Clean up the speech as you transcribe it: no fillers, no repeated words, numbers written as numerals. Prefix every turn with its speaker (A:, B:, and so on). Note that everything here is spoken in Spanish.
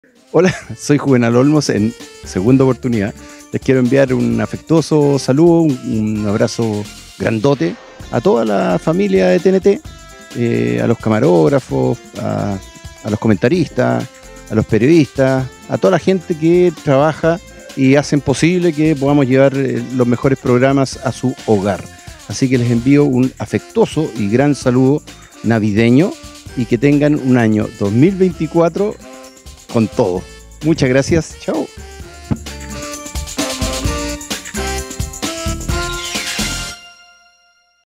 A: Hola, soy Juvenal Olmos en segunda oportunidad. Les quiero enviar un afectuoso saludo, un abrazo grandote a toda la familia de TNT, a los camarógrafos, a los comentaristas, a los periodistas, a toda la gente que trabaja y hacen posible que podamos llevar los mejores programas a su hogar. Así que les envío un afectuoso y gran saludo navideño y que tengan un año 2024 con todo. Muchas gracias. Chao.